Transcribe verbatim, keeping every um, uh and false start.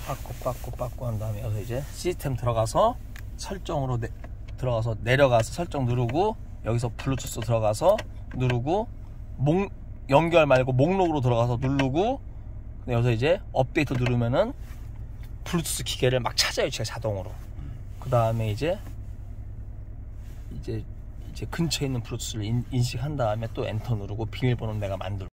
빠꾸 빠꾸 빠꾸 한 다음에 여기서 이제 시스템 들어가서 설정으로 내, 들어가서 내려가서 설정 누르고 여기서 블루투스 들어가서 누르고 목 연결 말고 목록으로 들어가서 누르고 여기서 이제 업데이트 누르면은 블루투스 기계를 막 찾아요 제가 자동으로. 그 다음에 이제 이제 이제 근처에 있는 블루투스를 인, 인식한 다음에 또 엔터 누르고 비밀번호는 내가 만들고